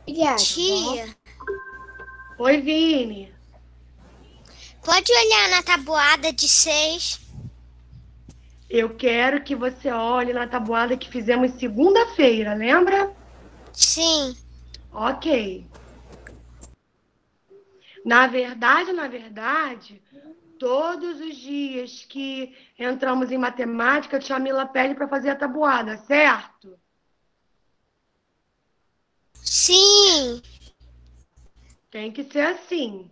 Obrigada, vó. Tia, Oi, Vini. pode olhar na tabuada de 6? Eu quero que você olhe na tabuada que fizemos segunda-feira, lembra? Sim. Ok. Na verdade, todos os dias que entramos em matemática, a tia Mila pede para fazer a tabuada, certo? Sim. Tem que ser assim.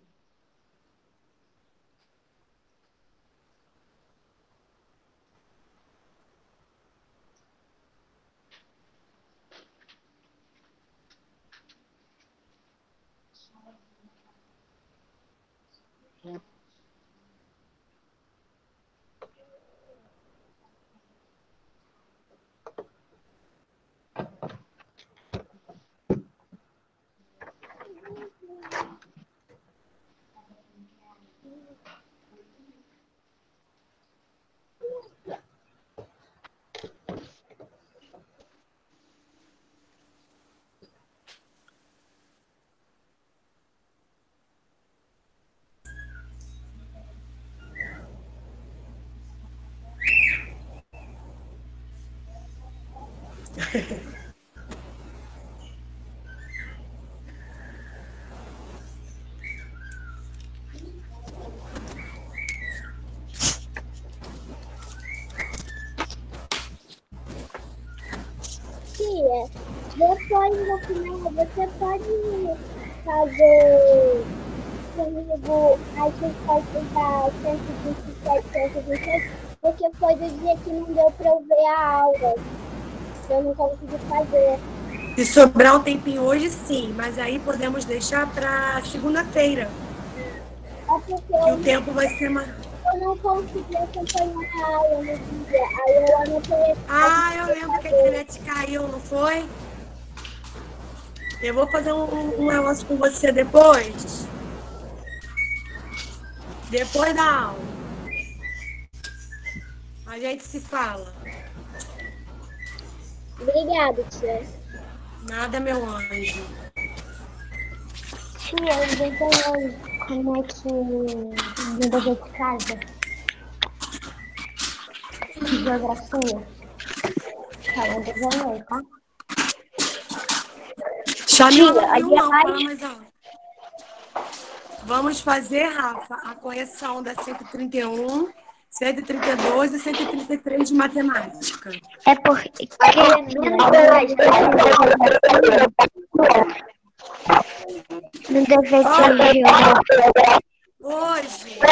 Tia, depois no final você pode fazer comigo as respostas da 127, 128, porque foi do dia que não deu para eu ver a aula. Eu não consegui fazer. Se sobrar um tempinho hoje, sim, mas aí podemos deixar para segunda-feira, É porque que o tempo vai ser mais. eu não consegui acompanhar a aula no dia. Aí eu anotei as Ah, eu lembro que a internet caiu, não foi? Eu vou fazer um negócio com você depois. Depois da aula. A gente se fala. Obrigada, tia. Nada, meu anjo. Tia, eu desenhei como é que no dever de casa, de geografia. Tá, eu desenhei, tá? Chamila Tia, não viu, ali é não. mais. Fala mais alto. Vamos fazer, Rafa, a correção da 131, 132 e 133 de matemática. É porque no dever de Olha, geografia. hoje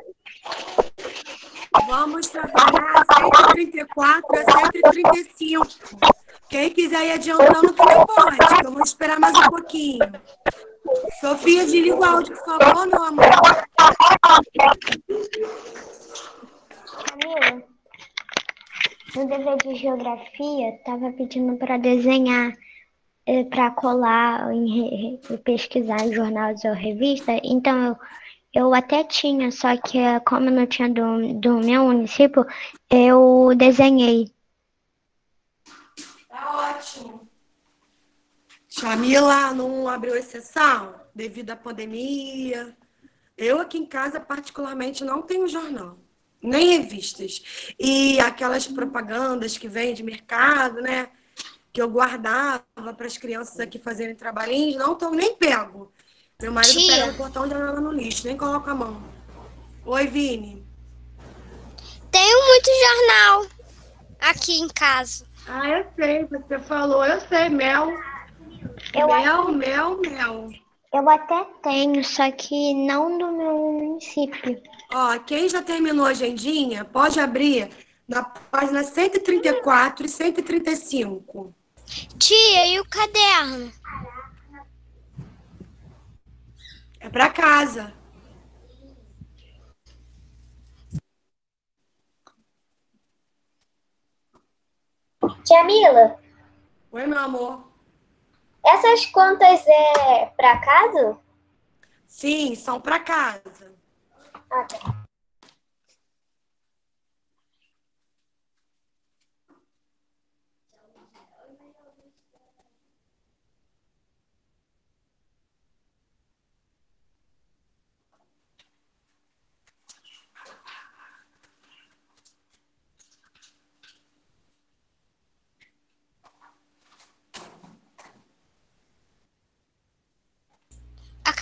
vamos trabalhar a 134 e a 135. Quem quiser ir adiantando também pode, que eu vou esperar mais um pouquinho. Sofia, desliga o áudio, por favor, meu amor. Camila, no dever de geografia, tava pedindo para desenhar, para colar e pesquisar em jornais ou revista. Então eu até tinha, só que como não tinha do meu município, eu desenhei. Tá ótimo. Chamila não abriu exceção devido à pandemia. Eu aqui em casa, particularmente, não tenho jornal, nem revistas. E aquelas propagandas que vêm de mercado, né? Que eu guardava para as crianças aqui fazerem trabalhinhos, não estão nem pego. Meu marido pega Tia, no portão e joga no lixo, nem coloca a mão. Oi, Vini. tenho muito jornal aqui em casa. Ah, eu sei, você falou, eu sei, mel. Eu, Mel, mel, mel. eu até tenho, só que não do meu município. Ó, quem já terminou a agendinha, pode abrir na página 134 e 135. Tia, e o caderno? É para casa. Tia Mila, Oi, meu amor. essas contas é para casa? Sim, são para casa. Ah, tá.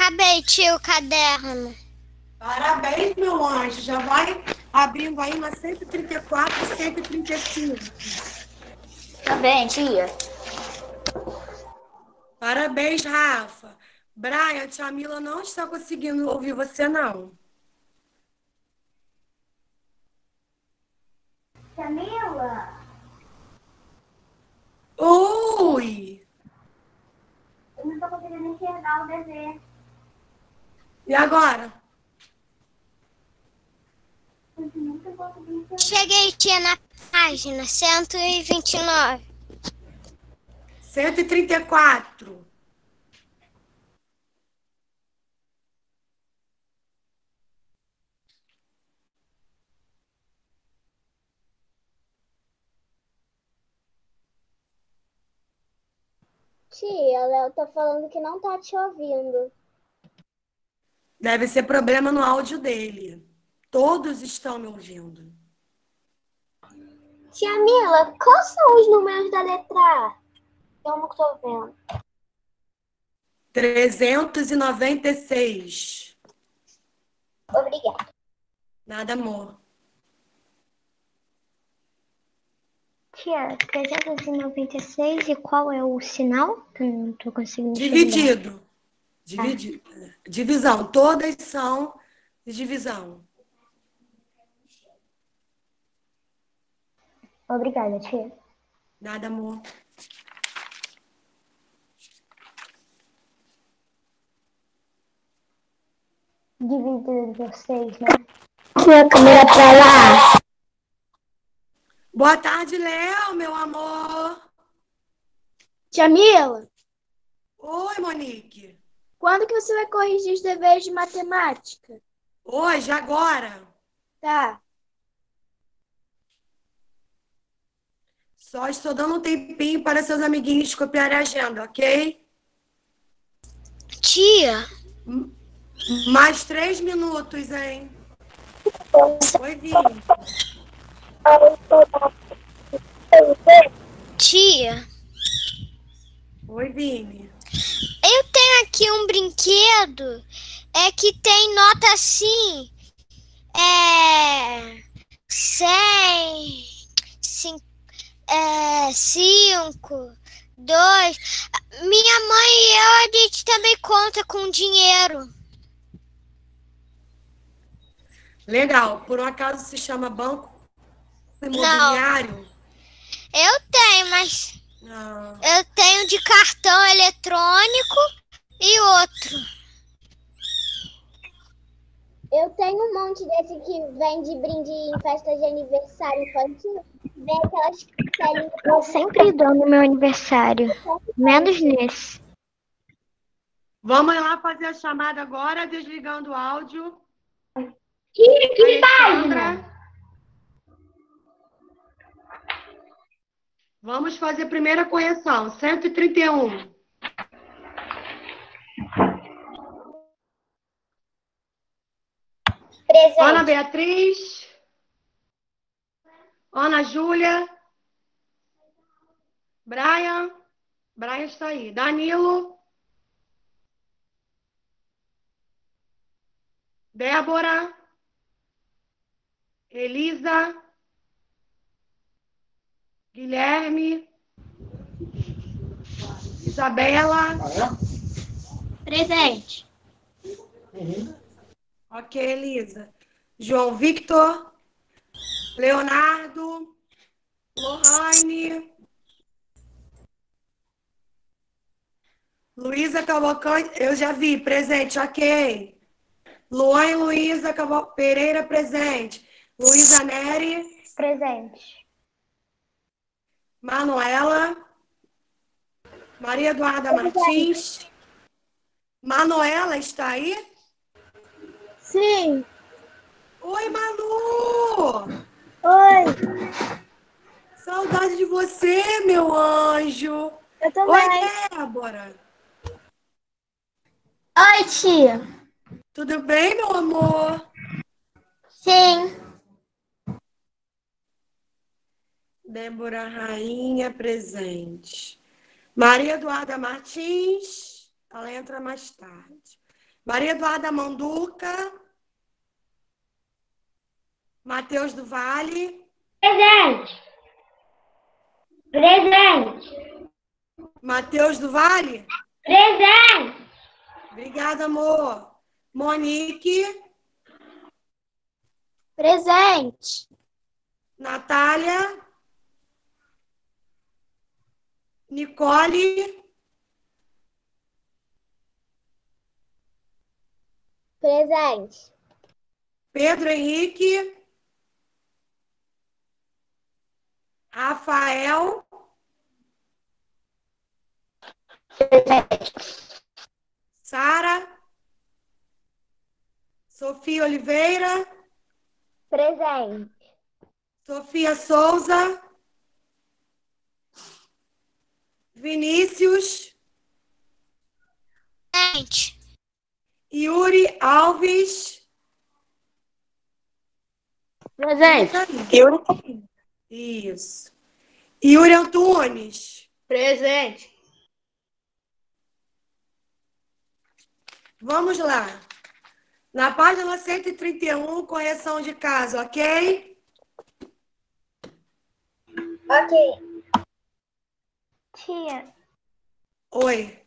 Acabei, tio, o caderno. Parabéns, meu anjo. Já vai abrindo aí na 134 e 135. Tá bem, tia. Parabéns, Rafa. Brian, a tia Mila não está conseguindo ouvir você, não. Camila, Oi! eu não tô conseguindo enxergar o desenho. E agora? Eu nunca consegui enxergar. Cheguei, tia, na página 129. 134. Tia, Léo tá falando que não tá te ouvindo. Deve ser problema no áudio dele. Todos estão me ouvindo. Tia Mila, quais são os números da letra A? Eu não tô vendo. 396. Obrigada. Nada, amor. Tia, 396 e qual é o sinal? Que eu não tô conseguindo enxergar. Dividido. Divisão. Todas são de divisão. Obrigada, tia. Nada, amor. Dividido por 6, né? Tia, câmera pra lá. Boa tarde, Léo, meu amor. Tia Mila, Oi, Monique. quando que você vai corrigir os deveres de matemática? Hoje, agora. Tá. Só estou dando um tempinho para seus amiguinhos copiarem a agenda, ok? Tia, Mais 3 minutos, hein? Oi, Vini. tia, Oi, Vini. eu tenho aqui um brinquedo que tem nota assim, 100, 5, 2. Minha mãe e eu, a gente também conta com dinheiro. Legal. Por um acaso se chama Banco Imobiliário? Eu tenho, mas Não. eu tenho de cartão eletrônico e outro. Eu tenho um monte desse que vende brinde em festa de aniversário infantil. Vem aquelas cartelinhas. Eu sempre dou no meu aniversário, menos nesse. Vamos lá fazer a chamada agora, desligando o áudio. Que Alexandra. Vamos fazer a primeira correção. 131. Presente. Ana Beatriz. Ana Júlia. Brian. Brian está aí. Danilo. Débora. Elisa. Guilherme. Isabela. Presente. Ok, Elisa. João Victor. Leonardo. Lohane. Luísa Cavalcante, eu já vi, presente, ok. Luan e Luísa Pereira, presente. Luísa Neri. Presente. Manuela. Maria Eduarda Martins. Manuela está aí? Sim. Oi, Manu! Oi. Saudade de você, meu anjo. Eu também. Oi, Débora. Oi, tia. Tudo bem, meu amor? Sim. Débora Rainha, presente. Maria Eduarda Martins, ela entra mais tarde. Maria Eduarda Manduca. Matheus do Vale. Presente. Presente. Matheus do Vale. Presente. Obrigada, amor. Monique. Presente. Natália. Nicole. Presente. Pedro Henrique. Rafael. Sara. Sofia Oliveira. Presente. Sofia Souza. Vinícius. Presente. Yuri Alves. Presente. Isso. Yuri Antunes. Presente. Vamos lá. Na página 131, correção de caso, ok? Ok. Tia, Oi.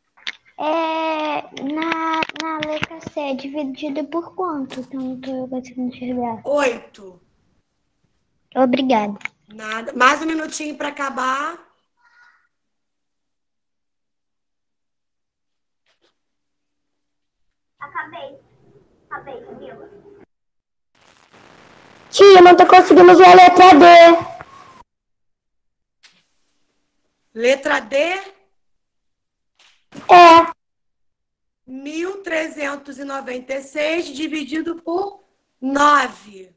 na letra C é dividida por quanto? Então não estou conseguindo enxergar. 8. Obrigada. Nada. Mais um minutinho para acabar. Acabei, Camila. Tia, não tô conseguindo ver a letra D. Letra D, É. 1.396 dividido por 9.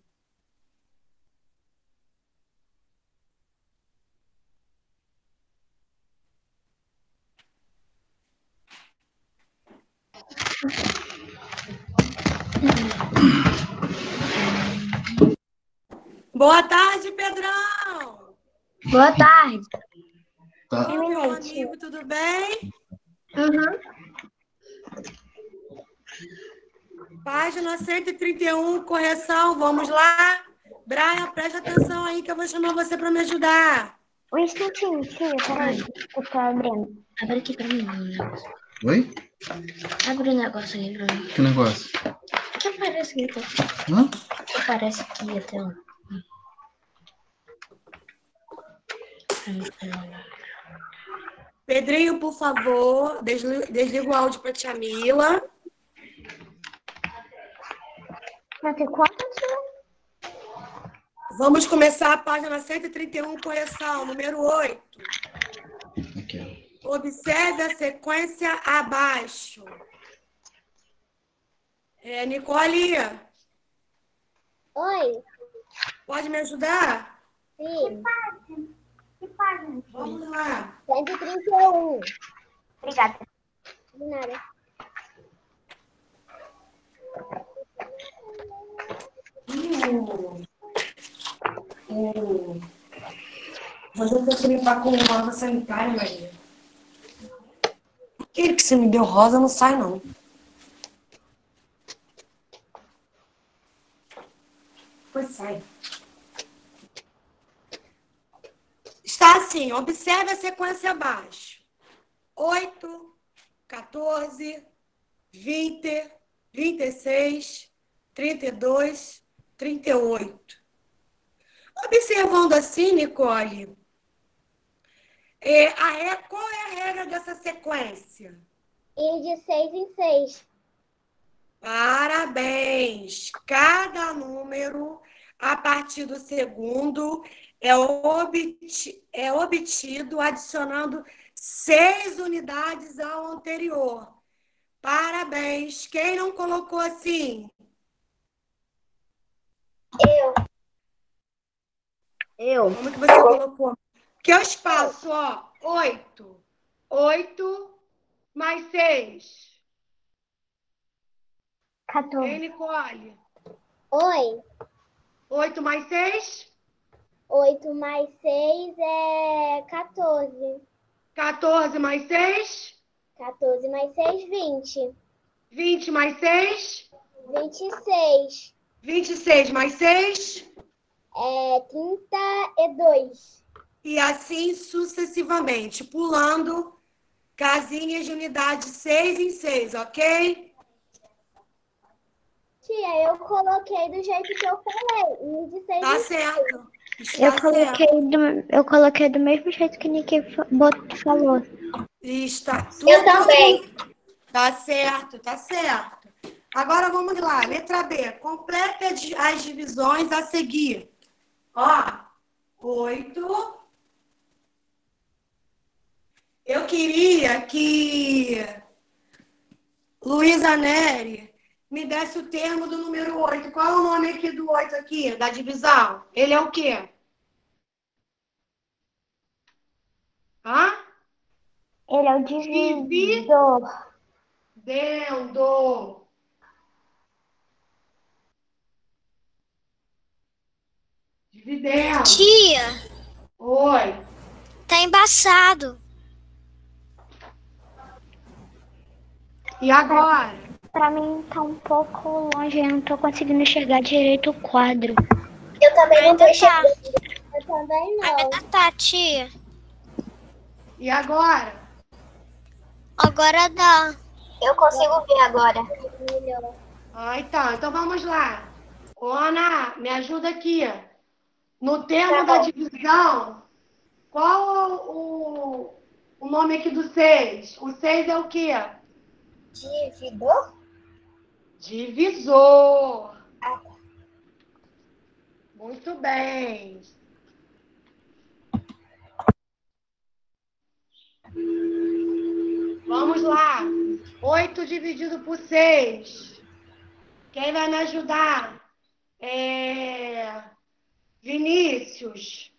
Boa tarde, Pedrão! Boa tarde. Tá. Oi, meu amigo, tudo bem? Página 131, correção, vamos lá? Brian, preste atenção aí que eu vou chamar você para me ajudar. Um instantinho, tia, peraí. Eu tô abrindo. Abre aqui pra mim. Oi? Abre o negócio aqui pra mim. Que negócio? O que aparece aqui? Hã? O que aparece aqui até lá? Pedrinho, por favor, desliga o áudio para tia Mila. Vai ter quanto? Vamos começar a página 131, correção, número 8. Aqui, Observe a sequência abaixo. Nicole, Oi. pode me ajudar? Sim. Que página? Vamos lá. 131. Obrigada. De nada. Você tem que limpar com água sanitária, Maria. Aquele que você me deu rosa não sai, não. Pois sai. Está assim, observe a sequência abaixo. 8, 14, 20, 26, 32, 38. Observando assim, Nicole, qual é a regra dessa sequência? Ir de 6 em 6. Parabéns! Cada número, a partir do segundo, é obtido adicionando 6 unidades ao anterior. Parabéns! Quem não colocou assim? Eu. Como que você colocou? Que é o espaço, ó. 8. 8 mais 6. 14. Hein, Nicole? Oi. 8 mais 6? 8 mais 6 é 14. 14 mais 6? 14 mais 6, 20. 20 mais 6? 26. 26 mais 6? 32. E assim sucessivamente, pulando casinhas de unidade 6 em 6, ok? Tia, eu coloquei do jeito que eu falei. De 6 Tá em 6. certo. Está certo. Eu coloquei do mesmo jeito que Nick falou. Está Eu tudo. também. Tá certo, tá certo. Agora vamos lá. Letra B. Complete as divisões a seguir. Ó, 8. Eu queria que Luísa Neri me desse o termo do número 8. Qual é o nome aqui do 8 aqui, da divisão? Ele é o quê? Hã? Ele é o divisor. Dividendo. Dividendo. Tia, Oi. tá embaçado. E agora? Pra mim tá um pouco longe, eu não tô conseguindo enxergar direito o quadro. Eu também não tô Ainda tá. enxergando. Eu também não. Ainda tá, tia. E agora? Agora dá. Eu consigo ver agora. Melhor. Então vamos lá. Ô, Ana, me ajuda aqui. No termo Tá da bom. divisão, qual o nome aqui do 6? O 6 é o quê? Dividor? Divisor. Muito bem. Vamos lá. 8 dividido por 6. Quem vai me ajudar? Vinícius.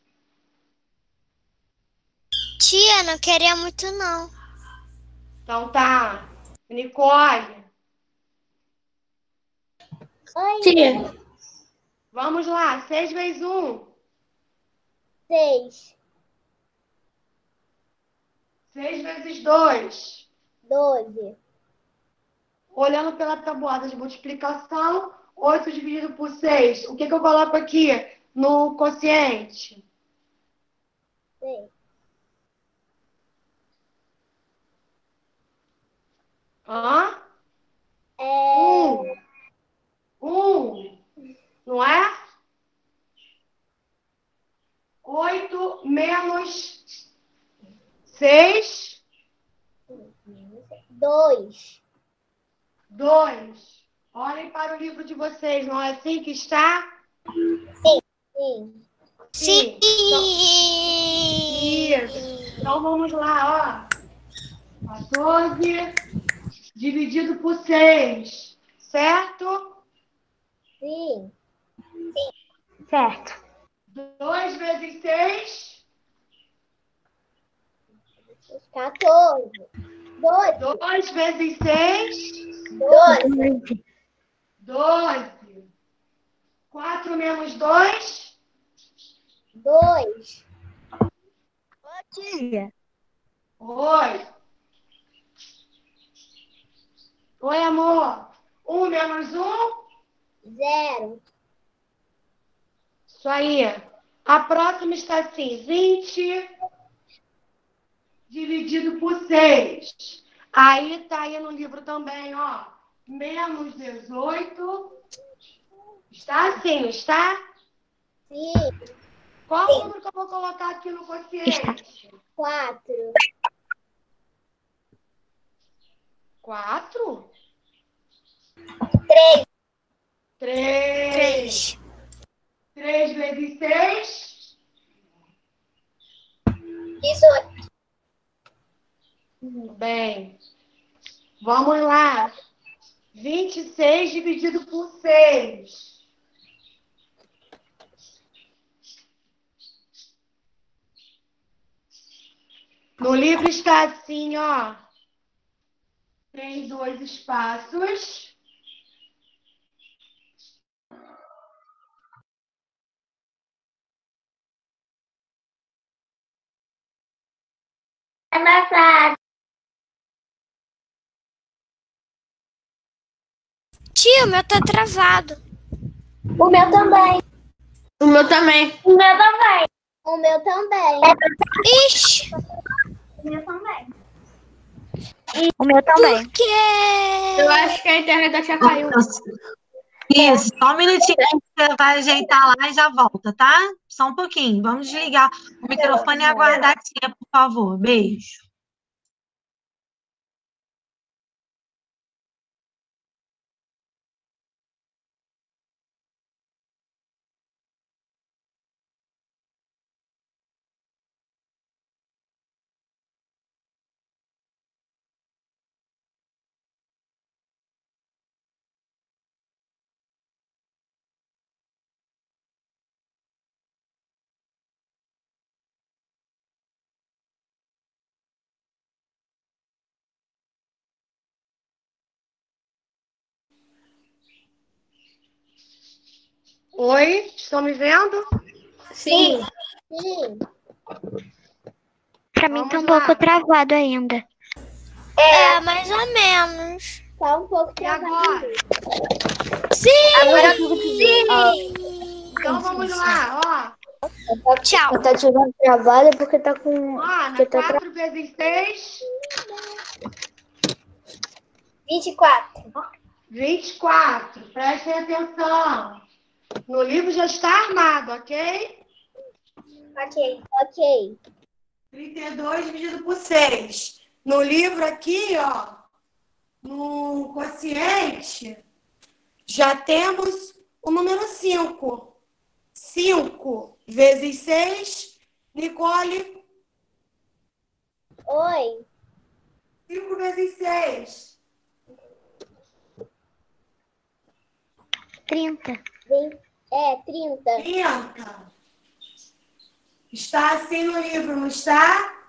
Tia, não queria muito, não. Então tá. Nicole. Oi. Tia, Vamos lá. 6 vezes 1. 6. 6 vezes 2. 12. Olhando pela tabuada de multiplicação, 8 dividido por 6. O que eu coloco aqui no quociente? 6. Hã? É... 1. Não é? 8 menos 6. 2. 2. Olhem para o livro de vocês, não é assim que está? Sim. Sim. Isso. Então vamos lá, ó. 14 dividido por 6. Certo? Sim. Certo. 2 vezes 6. 14. 12. 2 vezes 6. 12. 12. 4 menos 2. 2. Tia. Oi. Oi, amor. 1 menos 1. 0. Isso aí. A próxima está assim. 20 dividido por 6. Aí tá aí no livro também, ó. Menos 18. Está assim, está? Sim. Qual o número que eu vou colocar aqui no quociente? 4. 4? 3. 3. 3 vezes 6. 18. Muito bem. Vamos lá. 26 dividido por 6. No livro está assim, ó. Tem 2 espaços. Amassado. Tia, o meu tá travado. O meu também. O meu também. O meu também. O meu também. Ixi, O meu também. O meu também. por quê? Eu acho que a internet já caiu. Isso, só um minutinho, a gente vai ajeitar lá e já volta, tá? Só um pouquinho. Vamos desligar o microfone e aguardar a tia, por favor. Beijo. Oi, estão me vendo? Sim. Sim. Pra mim Vamos tá um lá. pouco travado ainda. É, mais ou menos. Tá um pouco E travado. agora? Sim! Então vamos lá, Tchau. Tá tirando travado porque tá com. ó. Ana, Porque tá 4 vezes 6, 24. 24. Prestem atenção. No livro já está armado, ok? Ok. 32 dividido por 6. No livro aqui, ó, no quociente, já temos o número 5. 5 vezes 6, Nicole, Oi. 5 vezes 6. 30. 30. 30. Está assim no livro, não está?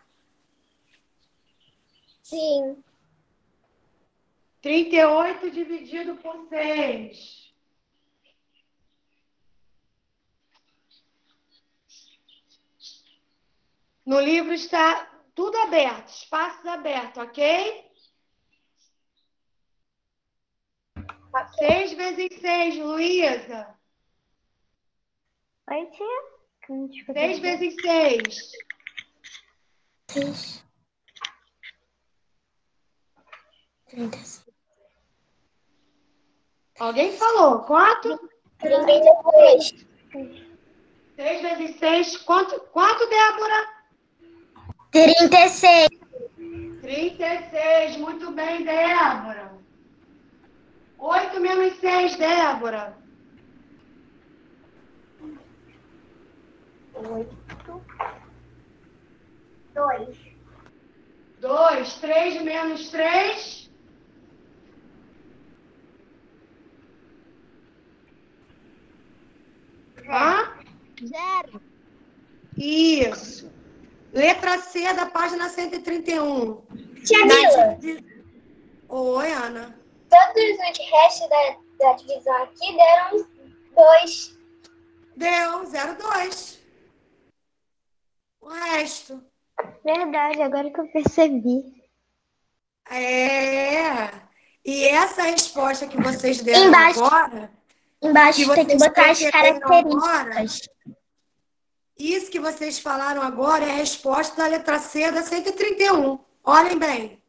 Sim. 38 dividido por 6. No livro está tudo aberto, espaços abertos, ok? 6 vezes 6, Luísa. Oi, tia. Que eu não te escutei. 6 vezes 6. 36. Alguém falou? Quanto? 32. 6 vezes 6. Quanto, Débora? 36. 36. Muito bem, Débora. 8 menos 6, Débora. 2. 2. 3 menos 3. 0. Isso. Letra C da página 131. Tia Mila, Oi, Ana. todos os restos da divisão aqui deram 2. Deu 0,2. O resto. Verdade, agora que eu percebi. É. E essa resposta que vocês deram Embaixo. agora, Embaixo que tem que vocês botar as perceberam características. isso que vocês falaram agora é a resposta da letra C da 131. Olhem bem.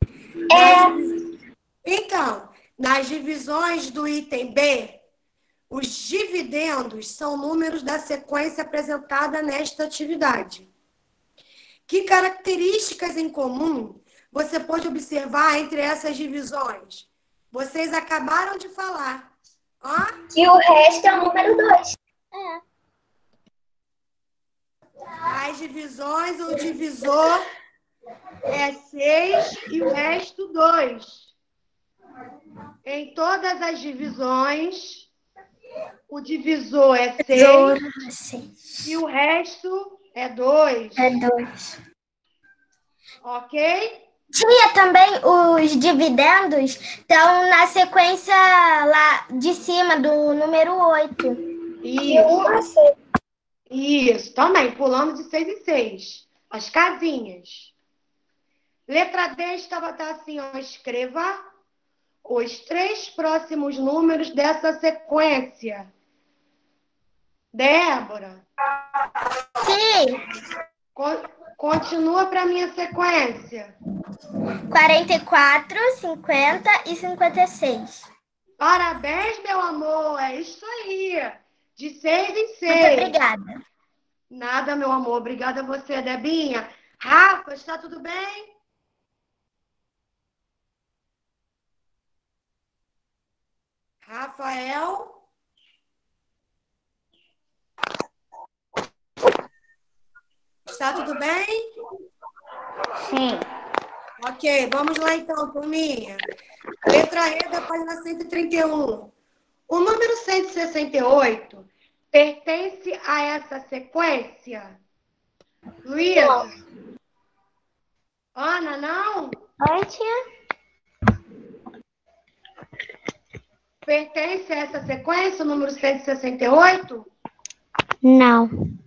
Então, nas divisões do item B, os dividendos são números da sequência apresentada nesta atividade. Que características em comum você pode observar entre essas divisões? Vocês acabaram de falar. Ó, E o resto é o número 2. as divisões, o divisor é 6 e o resto 2. Em todas as divisões, o divisor é 6 e o resto é 2. É 2. Ok? Tia, também os dividendos estão na sequência lá de cima do número 8. Isso. Isso, também, pulando de 6 em 6. As casinhas. Letra D estava assim, ó, escreva os 3 próximos números dessa sequência. Débora, Sim. continua para minha sequência. 44, 50 e 56. Parabéns, meu amor. É isso aí. De 6 em 6. Muito obrigada. Nada, meu amor. Obrigada a você, Debinha. Rafa, está tudo bem? Rafael? Está tudo bem? Sim. Ok, vamos lá então, turminha. Letra E da página 131. O número 168 pertence a essa sequência? Luísa? Ana, não? Oi, tia. Pertence a essa sequência, o número 168? Não.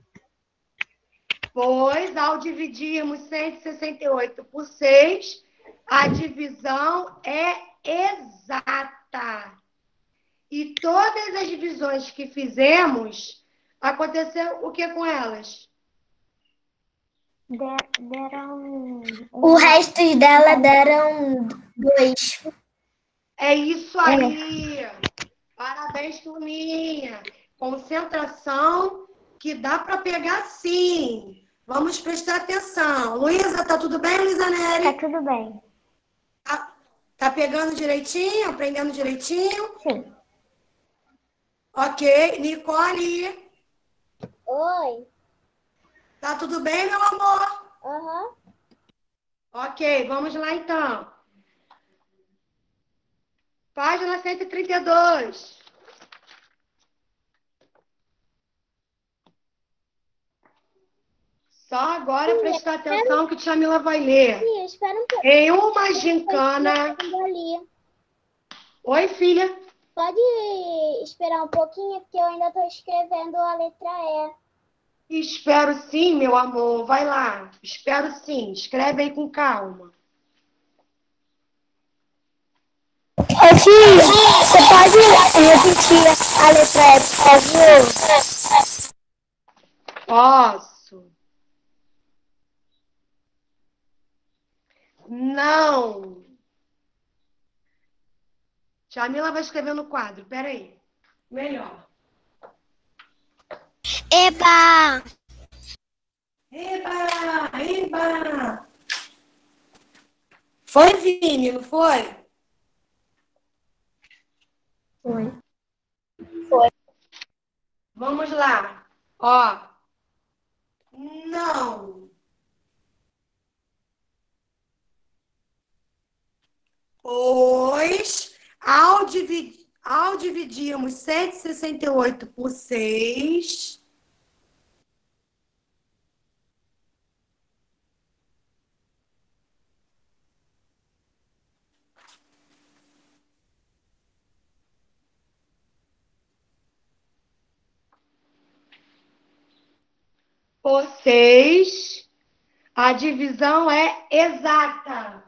Pois, ao dividirmos 168 por 6, a divisão é exata. E todas as divisões que fizemos, aconteceu o que com elas? Deram. O resto dela deram 2. É isso aí. Parabéns, turminha. Concentração que dá para pegar sim. Vamos prestar atenção. Luísa, tá tudo bem, Luísa Nery? Tá tudo bem. Tá pegando direitinho? Aprendendo direitinho? Sim. Ok. Nicole, Oi. tá tudo bem, meu amor? Aham. Ok, vamos lá então. Página 132. Só agora prestar atenção que a tia Mila vai ler. Tia, espera um pouco. Em uma gincana... Ali. Oi, filha. Pode esperar um pouquinho, porque eu ainda estou escrevendo a letra E. Espero sim, meu amor. Vai lá. Espero sim. Escreve aí com calma. Tia, você pode repetir a letra E, por favor? Posso. Não. Jamila vai escrever no quadro. Peraí. Melhor. Eba! Eba! Eba! Foi, Vini, não foi? Foi. Vamos lá. Ó. Não. Pois, ao dividirmos 168 por 6... por 6, a divisão é exata.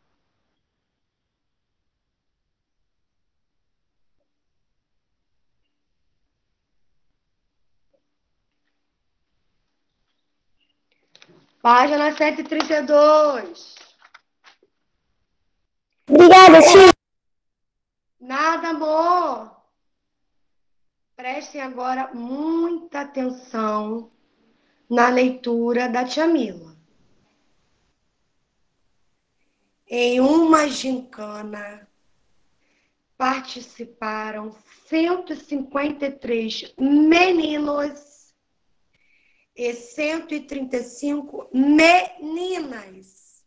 Página 132. Obrigada, tia. Nada, amor. Prestem agora muita atenção na leitura da tia Mila. Em uma gincana, participaram 153 meninos e 135 meninas.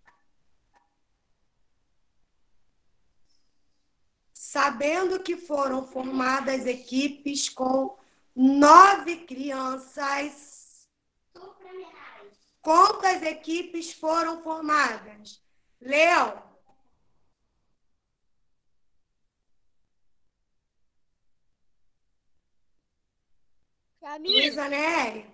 Sabendo que foram formadas equipes com 9 crianças, quantas equipes foram formadas? Léo? Luísa Nery?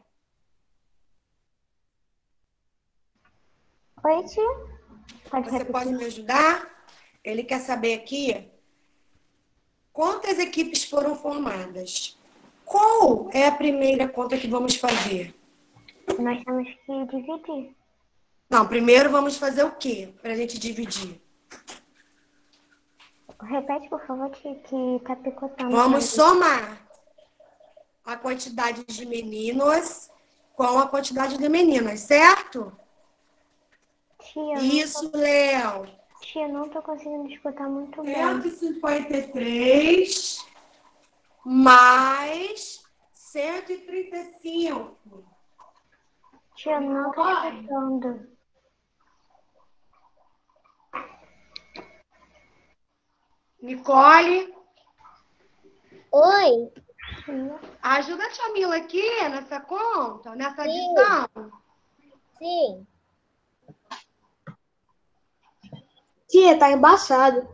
Oi, tia. Você pode me ajudar? Ele quer saber aqui quantas equipes foram formadas. Qual é a primeira conta que vamos fazer? Nós temos que dividir. Não, primeiro vamos fazer o quê para a gente dividir? Repete, por favor, que tá picotando. Vamos somar a quantidade de meninos com a quantidade de meninas, certo? Tia, Isso, Léo. Tia, não tô conseguindo escutar muito bem. 153 mais 135. Tia, não tô escutando. Nicole, Oi, ajuda a tia Mila aqui nessa conta, nessa Sim. adição. sim. Tia, tá embaçado.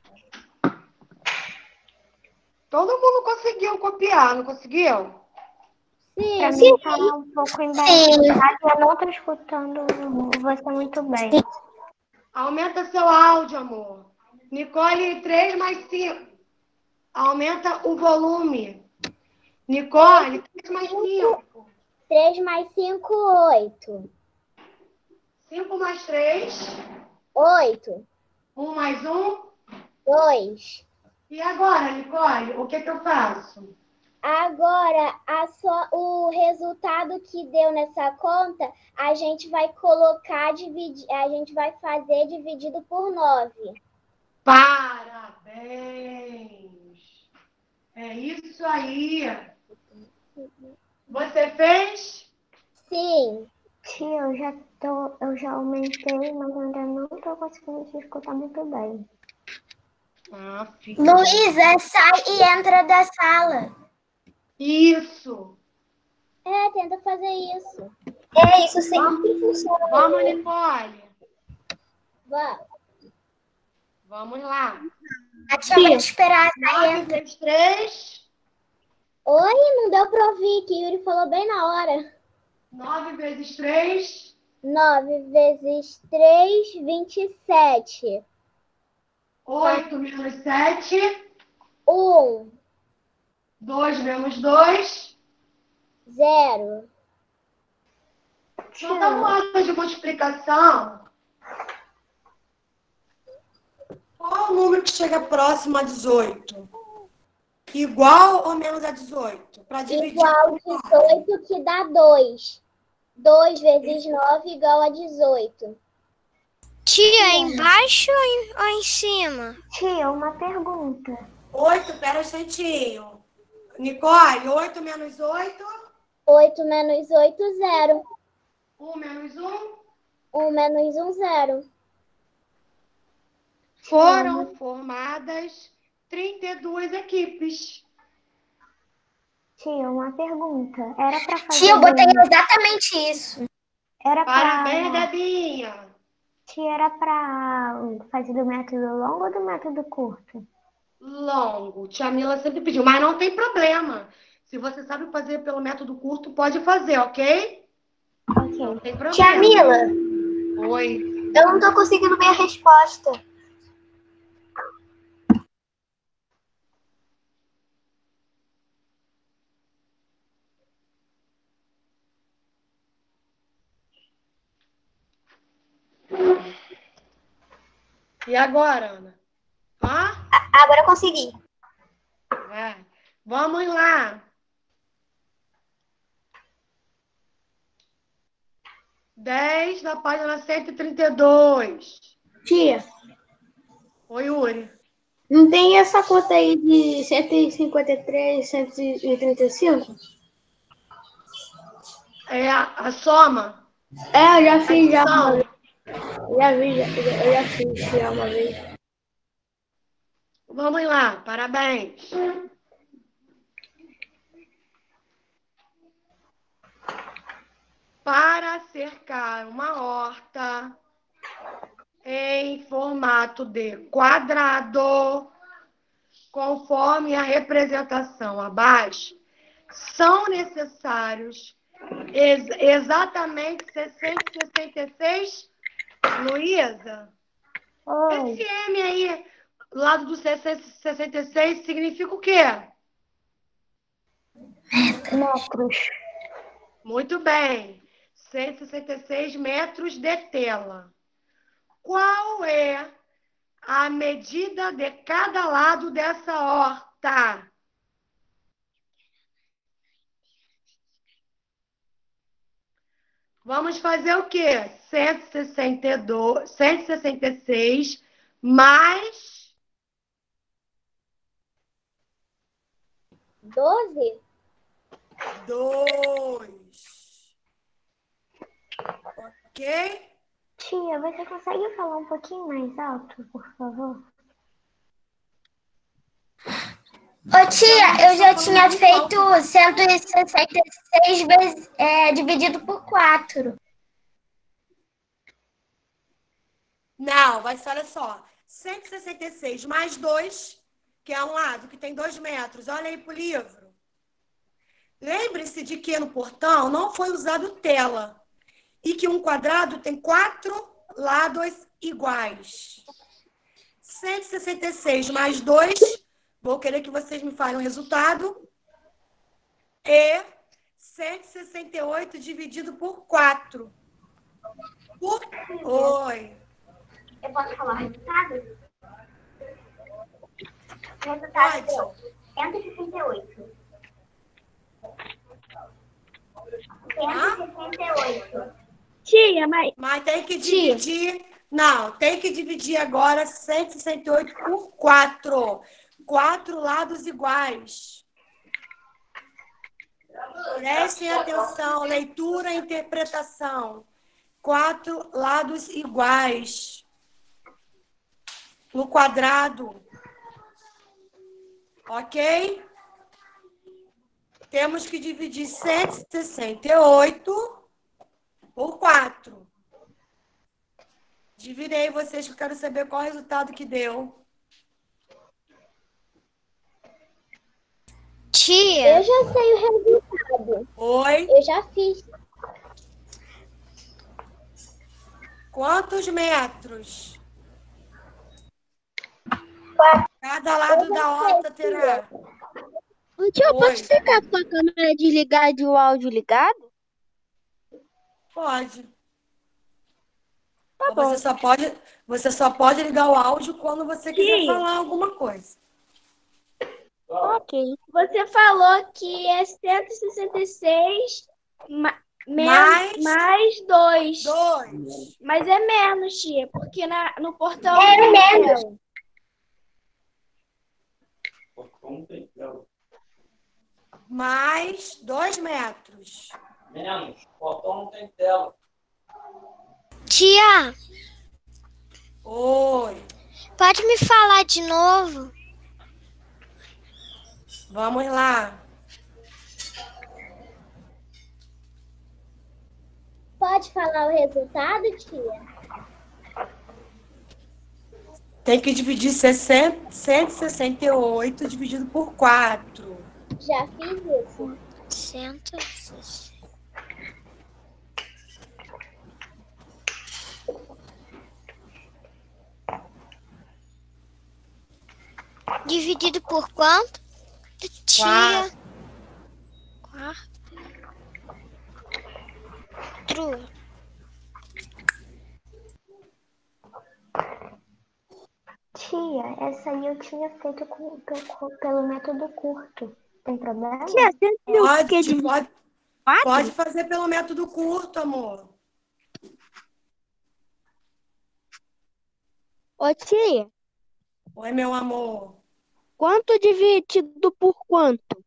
Todo mundo conseguiu copiar, não conseguiu? Pra Sim, mim tá um pouco embaixo. Eu não tô escutando você muito bem. Aumenta seu áudio, amor. Nicole, 3 mais 5. Aumenta o volume. Nicole, 3 mais 5. 3 mais 5, 8. 5 mais 3. 8. 1 mais 1. 2. E agora, Nicole, o que eu faço? Agora, o resultado que deu nessa conta, a gente vai colocar, a gente vai fazer dividido por 9. Parabéns! É isso aí. Você fez? Sim. Tia, eu já aumentei, mas ainda não tô conseguindo te escutar muito bem. Ah, filha. Luísa, sai e entra da sala. Isso. Tenta fazer isso. Isso sempre funciona. Vamos, Nicole. Vamos. Vamos lá. A tia vai te esperar, sai e 9 entra. vezes 3. Oi, não deu pra ouvir, que Yuri falou bem na hora. 9 vezes 3. 9 vezes 3, 27. 8 menos 7. 1, 2 menos 2. 0. Não dá moda de multiplicação. Qual o número que chega próximo a 18? Igual ou menos a 18? Para dividir. Igual 18, que dá 2. 2 vezes 9 igual a 18. Tia, embaixo ou em cima? Tia, uma pergunta. 8, pera um instantinho. Nicole, 8 menos 8. 8 menos 8, 0. 1 menos 1. 1 menos 1, 0. Foram formadas 32 equipes. Tia, uma pergunta. Era pra fazer. Tia, eu botei exatamente isso. Era Parabéns, pra. Debinha. Tia, era pra fazer do método longo ou do método curto? Longo. Tia Mila sempre pediu, mas não tem problema. Se você sabe fazer pelo método curto, pode fazer, ok? Ok. Não tem problema. Tia Mila, Oi. eu não tô conseguindo ver a resposta. E agora, Ana? Hã? Agora eu consegui. É. Vamos lá. 10 da página 132. Tia, Oi, Yuri. não tem essa conta aí de 153, 135? É a soma? É, eu já fiz já uma Adição. vez. Eu já fiz já uma vez. Vamos lá, parabéns. Para cercar uma horta em formato de quadrado, conforme a representação abaixo, são necessários exatamente 666, Luísa? Oi. Esse M aí, do lado do 66, significa o quê? Metros. Muito bem. 166 metros de tela. Qual é a medida de cada lado dessa horta? Vamos fazer o quê? 166 mais 12? 2. Ok? Tia, você consegue falar um pouquinho mais alto, por favor? Ô, tia, eu já tinha feito 166 vezes, dividido por 4. Não, vai ser, olha só. 166 mais 2, que é um lado que tem 2 metros. Olha aí pro livro. Lembre-se de que no portão não foi usado tela. E que um quadrado tem 4 lados iguais. 166 mais 2, vou querer que vocês me falem o resultado. E 168 dividido por 4. Oi. Eu posso falar o resultado? O resultado deu 168. 168. Tia, mas tem que dividir. Não, tem que dividir agora 168 por 4. 4 lados iguais. Prestem atenção, leitura e interpretação. 4 lados iguais. No quadrado. Ok? Temos que dividir 168 por 4. Divirei vocês que eu quero saber qual o resultado que deu. Tia, Eu já sei o resultado. Oi? Eu já fiz. Quantos metros? 4. Cada lado da horta terá. tia, eu Oi. posso ficar com a câmera desligada e o áudio ligado? Pode. Tá bom. Você só pode ligar o áudio quando você quiser Sim. falar alguma coisa. Ok. Você falou que é 166 mais 2. 2. Mas é menos, tia, porque no portão É tem menos. tela. Mais 2 metros. Menos. Portão não tem tela. tia, Oi. pode me falar de novo? Vamos lá. Pode falar o resultado, tia? Tem que dividir 168 dividido por 4. Já fiz isso. 160. Dividido por quanto? Tia. 4. Tia, essa aí eu tinha feito pelo método curto. Tem problema? Tia, você viu o que de Pode fazer pelo método curto, amor. Ô, tia, Oi, meu amor. quanto dividido por quanto?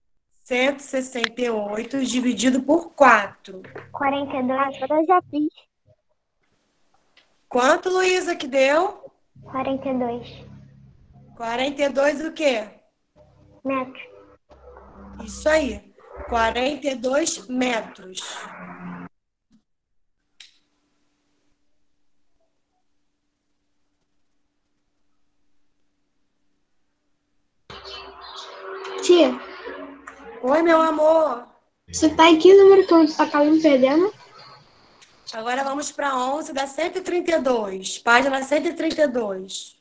168 dividido por 4. 42. Eu já fiz. Quanto, Luísa, que deu? 42 42 o quê? metros. Isso aí. 42 metros. Tia, Oi, meu amor. você tá em que número que eu acabo me perdendo? Agora vamos para 11, dá 132. Página 132.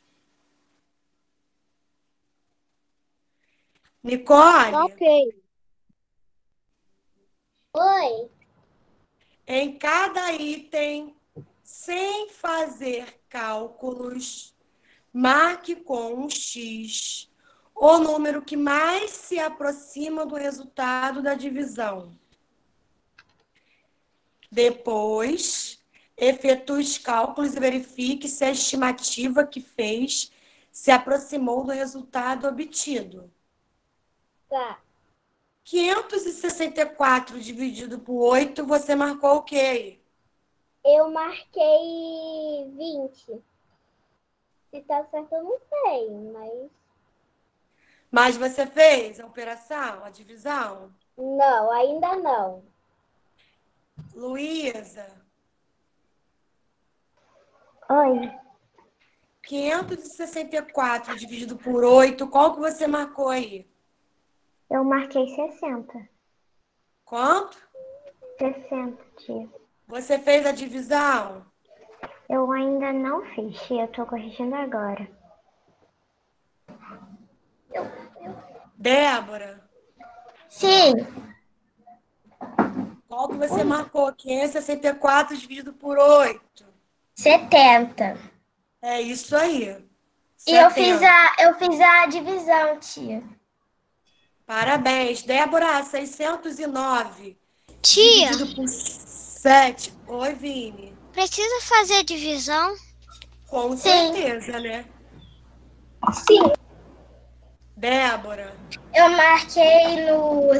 Nicole, Ok. Oi. em cada item, sem fazer cálculos, marque com um X o número que mais se aproxima do resultado da divisão. Depois, efetue os cálculos e verifique se a estimativa que fez se aproximou do resultado obtido. Tá. 564 dividido por 8, você marcou o quê? Eu marquei 20. Se tá certo, eu não sei, mas... Mas você fez a operação, a divisão? Não, ainda não. Luísa, Oi, 564 dividido por 8, qual que você marcou aí? eu marquei 60. Quanto? 60, tia. Você fez a divisão? Eu ainda não fiz, tia. Eu tô corrigindo agora. Débora, Sim, qual que você marcou? 564 dividido por 8. 70. É isso aí. E eu 70. fiz a divisão, tia. Parabéns. Débora, 609 Tia, dividido por 7. Oi, Vini. precisa fazer divisão? Com Sim. certeza, né? Sim. Débora, Eu marquei no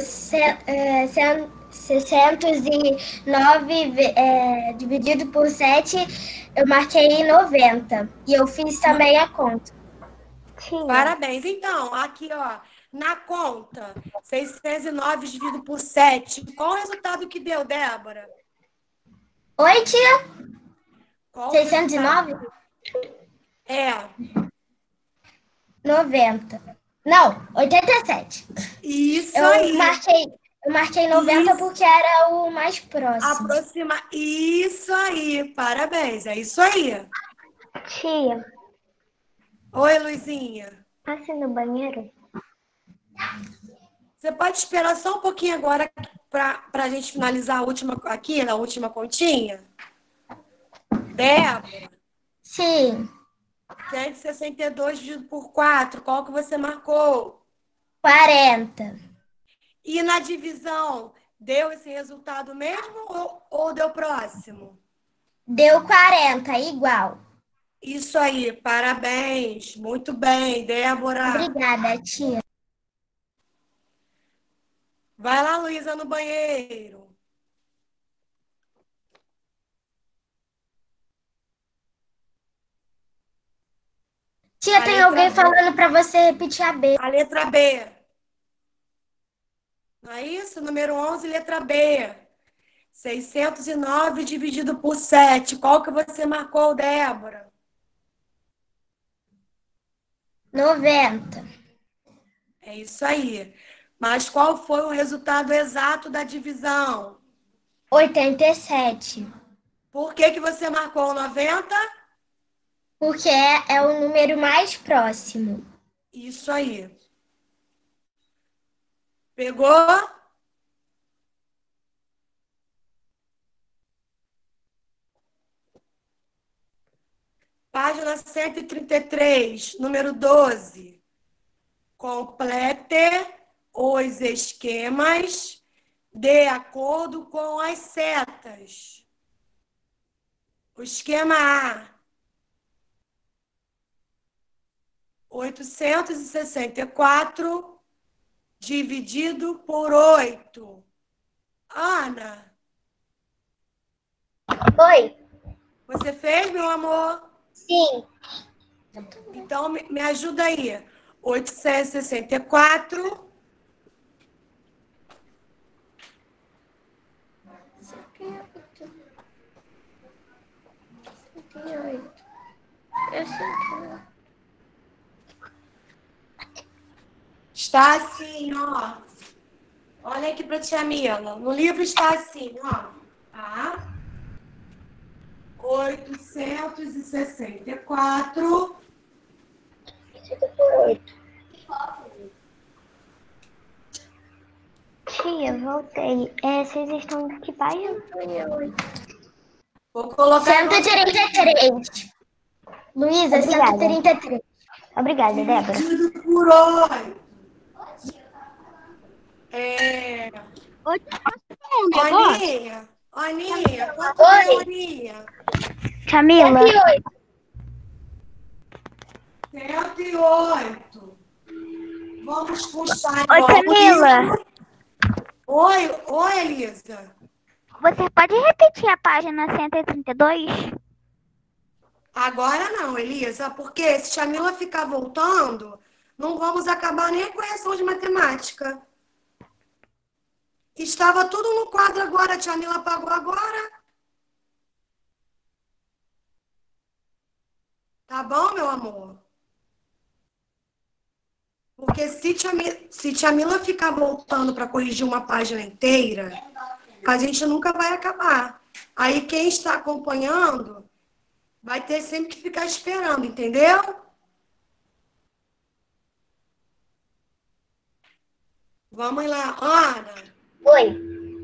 609 dividido por 7, eu marquei em 90. E eu fiz também a conta. Tia, parabéns. Então, aqui, ó, na conta, 609 dividido por 7. Qual o resultado que deu, Débora? Oi, tia? Qual o 609? resultado? É, 90. Não, 87. isso Eu aí. marquei 90 Isso. porque era o mais próximo. Aproximar. Isso aí. Parabéns. É isso aí. tia, Oi, Luizinha. passe no banheiro. Você pode esperar só um pouquinho agora para a gente finalizar a última aqui, na última continha? Débora, Sim, 162 dividido por 4, qual que você marcou? 40. E na divisão, deu esse resultado mesmo ou deu próximo? Deu 40, igual. Isso aí, parabéns. Muito bem, Débora. Obrigada, tia. Vai lá, Luísa, no banheiro. Tia, A tem letra alguém B. falando para você repetir a B. A letra B. Não é isso? Número 11, letra B. 609 dividido por 7. Qual que você marcou, Débora? 90. É isso aí. Mas qual foi o resultado exato da divisão? 87. Por que você marcou 90? Porque é o número mais próximo. Isso aí. Pegou? Página 133, número 12. Complete os esquemas de acordo com as setas. O esquema A. 864 dividido por 8. Ana, Oi. você fez, meu amor? Sim. Então, me ajuda aí. 864 está assim, ó. Olha aqui para tia Mila. No livro está assim, ó. Tá? 864. Tia, voltei. Vocês estão em que página? Vou colocar 133. Luísa, Obrigada. 133. Obrigada, Débora. dividido por 8. Aninha, quanto deu, Aninha? Camila. 108. Vamos puxar Oi, igual o Camila. livro. Oi, Elisa. Você pode repetir a página 132? Agora não, Elisa, porque se Camila ficar voltando, não vamos acabar nem a correção de matemática. Estava tudo no quadro agora, a Camila apagou agora. Tá bom, meu amor? Porque se Camila ficar voltando para corrigir uma página inteira, a gente nunca vai acabar. Aí quem está acompanhando vai ter sempre que ficar esperando, entendeu? Vamos lá, Ana. Oi.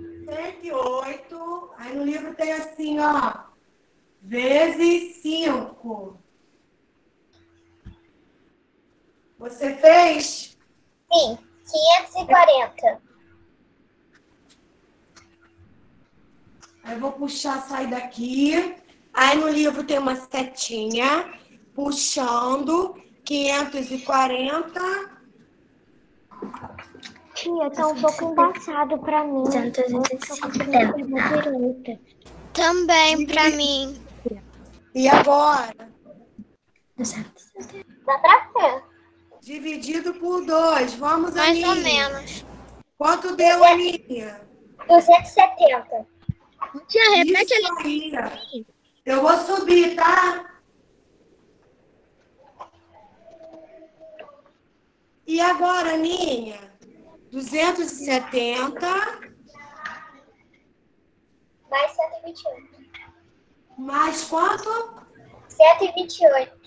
108. Aí no livro tem assim, ó. Vezes 5. Você fez? Sim, 540. Aí eu vou puxar, sair daqui. Aí no livro tem uma setinha puxando 540. Tia, tá um pouco embaçado pra mim. 270. Também pra mim. E agora? 270. Dá pra ver. Dividido por 2. Vamos, Mais Aninha. ou menos. Quanto deu, Aninha? 270. Tia, repete Isso aí. Eu vou subir, tá? E agora, Aninha? 270 Mais 128. mais quanto? 128.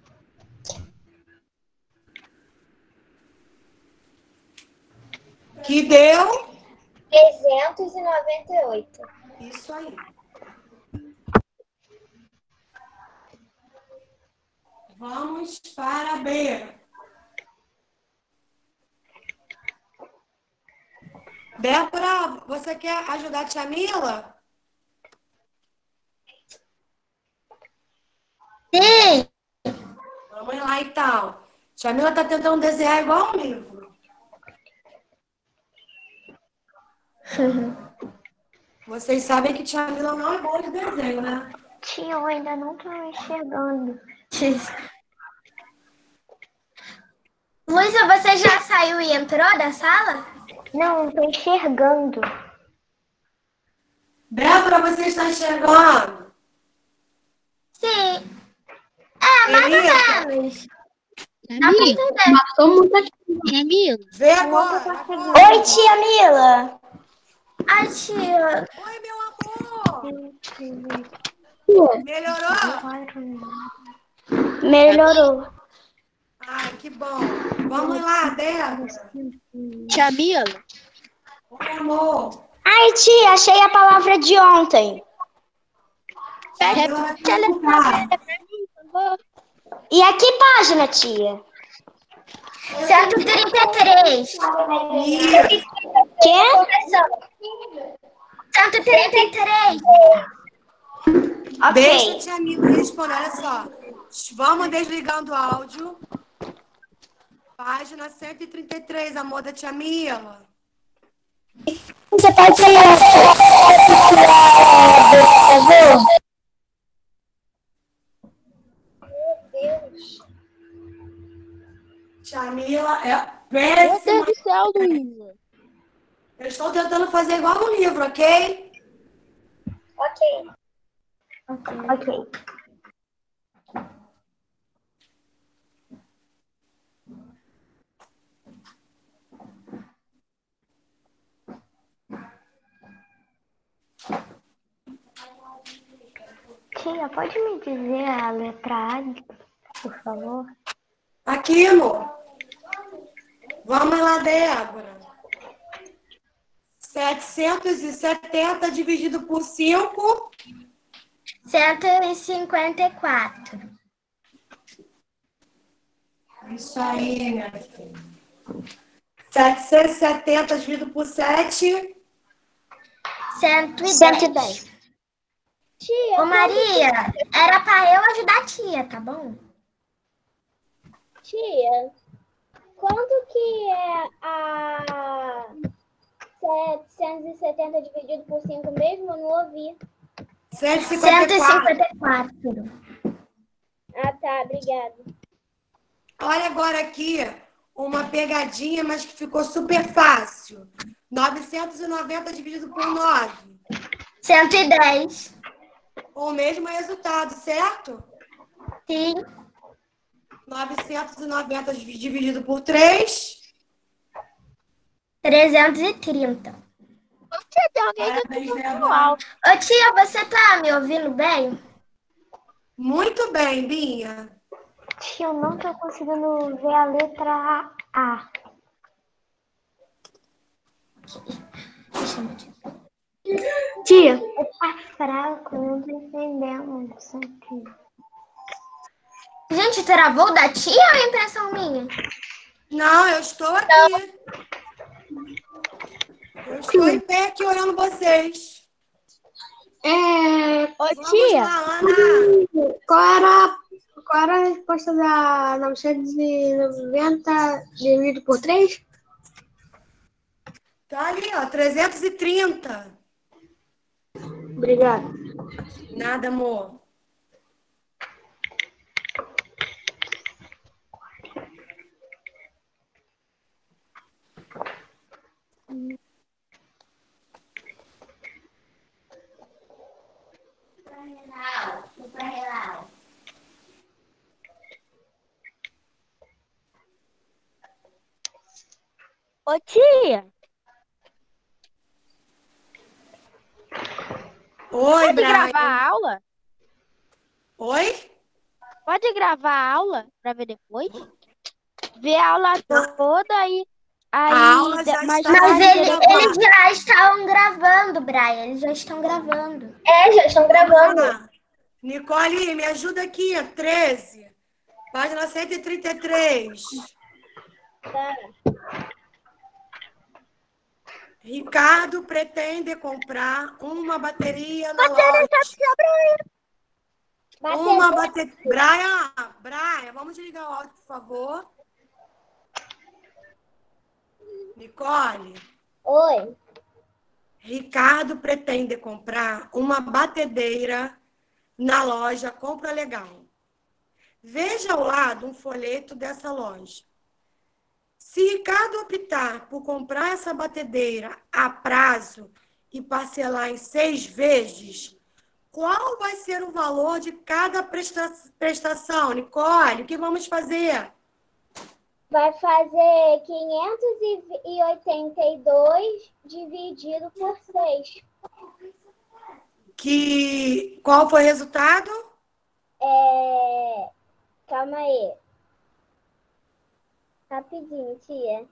Que deu? 398. Isso aí. Vamos para B. Débora, você quer ajudar a tia Mila? Sim. Vamos lá, então. Tia Mila tá tentando desenhar igual um livro. Vocês sabem que tia Mila não é boa de desenho, né? Tia, eu ainda não tô enxergando. Luísa, você já saiu e entrou da sala? Não, não tô enxergando. Débora, você está enxergando? Sim. Mais Elisa, ou menos. Dá pra Camila, entender. passou muito aqui. Camila. vê agora. Oi, tia Mila. Ai, tia. Oi, meu amor. Melhorou? Melhorou. Ai, que bom. Vamos lá, Débora. Tia Mila. Oi, amor. Ai, tia, achei a palavra de ontem. Repete a letra B pra mim, por favor. E a que página, tia? 133. Quê? 133. Deixa a Ok. tia Mila responder, olha só. Vamos desligando o áudio. Página 133, amor da tia Mila. Você pode falar, por favor? Tia Mila é Meu péssima. Deus do céu, Luísa. Eu estou tentando fazer igual no livro, ok? Ok. Ok. Tia, pode me dizer a letra A, por favor? Aqui, amor. Vamos lá, Débora. 770 dividido por 5. 154. Isso aí, minha filha. 770 dividido por 7. 110. Tia, Ô, Maria, era para eu ajudar a tia, tá bom? tia, quanto que é a 770 dividido por 5 mesmo? Eu não ouvi. 154. Ah, tá, obrigada. Olha agora aqui uma pegadinha, mas que ficou super fácil. 990 dividido por 9. 110. O mesmo resultado, certo? Sim. 990 dividido por 3. 330. Tia, tem alguém que Parabéns, tá Débora. no alto. Ô, tia, você tá me ouvindo bem? Muito bem, Binha. Tia, eu não tô conseguindo ver a letra A. Deixa eu ver. Tia, Tá fraco, eu não tô entendendo isso aqui. Gente, travou da tia ou é impressão minha? Não, eu estou aqui. Eu estou em pé aqui olhando vocês. Ô, Vamos tia, lá, Ana. qual era a resposta da 990 dividido por 3? Tá ali, ó, 330. Obrigada. Nada, amor. ô, tia, Oi, pode Brian. gravar a aula? Oi? Pode gravar a aula pra ver depois? Ver a aula toda e aí A aula já mais está Mas tarde eles já estão gravando, Brian. Eles já estão gravando. Já estão gravando. Ana, Nicole, me ajuda aqui, 13. Página 133. Tá. Ricardo pretende comprar uma bateria na loja. Uma bateria. Brian, vamos desligar o áudio, por favor. Nicole, Oi. Ricardo pretende comprar uma batedeira na loja Compra Legal. Veja ao lado um folheto dessa loja. Se Ricardo optar por comprar essa batedeira a prazo e parcelar em 6 vezes, qual vai ser o valor de cada prestação, Nicole? O que vamos fazer? Vai fazer 582 dividido por 6. Qual foi o resultado? Calma aí. Rapidinho, tia.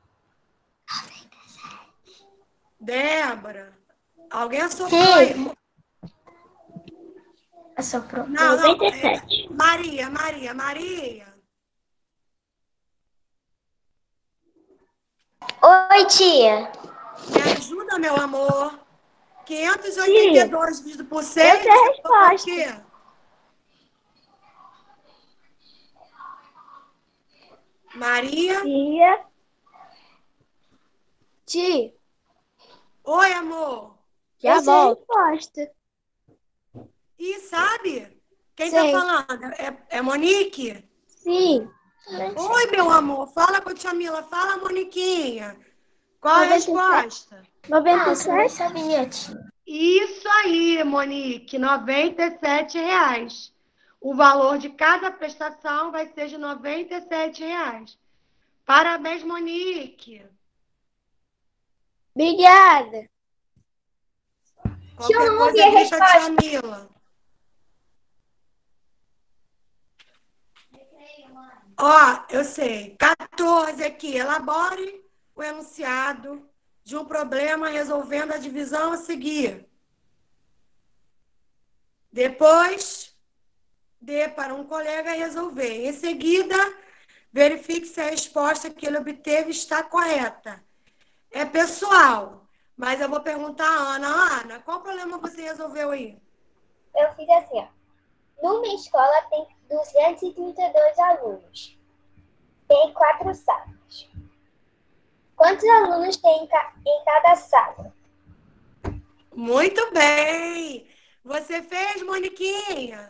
Débora, alguém assoprou Sim. aí? Assoprou. Não, 97. Maria. Oi, tia. Me ajuda, meu amor. 582 dividido por 6. Eu sei a resposta. Maria. Tia, Oi, amor. já volto. Resposta. E sabe? Quem Sei. tá falando? É Monique? Sim. Oi, meu amor. Fala com a tia Mila. Fala, Moniquinha. Qual a 97. resposta? Eu 97. não sabia, tia. Isso aí, Monique. R$ 97. O valor de cada prestação vai ser de R$ 97. Parabéns, Monique. Obrigada. Qualquer coisa, deixa a tia Mila. Ó, eu sei. 14 aqui. Elabore o enunciado de um problema resolvendo a divisão a seguir. Depois, dê para um colega resolver. Em seguida, verifique se a resposta que ele obteve está correta. É pessoal, mas eu vou perguntar à Ana. Ana, qual problema você resolveu aí? Eu fiz assim, ó. Numa escola tem 232 alunos. Tem 4 salas. Quantos alunos tem em cada sala? Muito bem! Você fez, Moniquinha?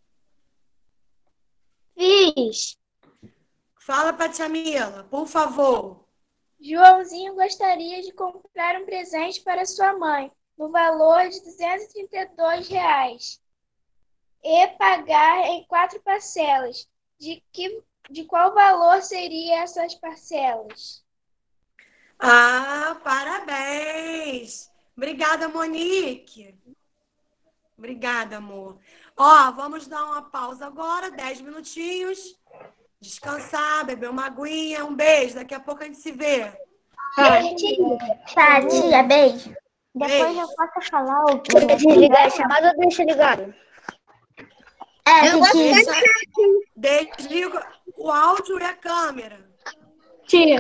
Fiz. Fala para a tia Mila, por favor. Joãozinho gostaria de comprar um presente para sua mãe, no valor de R$ 232, e pagar em 4 parcelas. De qual valor seriam essas parcelas? Ah, parabéns! Obrigada, Monique. Obrigada, amor. Ó, vamos dar uma pausa agora, 10 minutinhos. Descansar, beber uma aguinha. Um beijo, daqui a pouco a gente se vê. Tá, tia, beijo. Depois eu posso falar o Quer desligar a chamada ou deixa ligado? Tem que... Desliga o áudio e a câmera. Tia.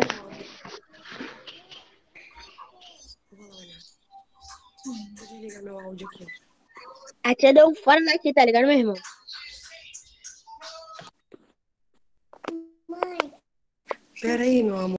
Desliga meu áudio aqui. A tia deu um fora daqui, tá ligado, meu irmão? Peraí, meu amor.